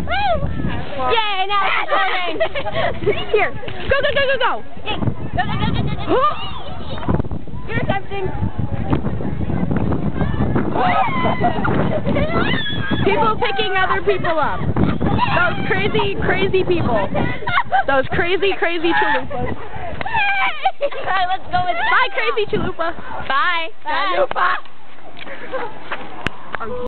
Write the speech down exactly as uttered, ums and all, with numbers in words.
Yay, now it's rolling. Here. Go, go, go, go, go. Yay. Go, go, go, go, go, go. You're attempting. People picking other people up. Those crazy, crazy people. Those crazy, crazy chalupas. Alright, let's go with Bye, crazy chalupa. Bye. Chalupa.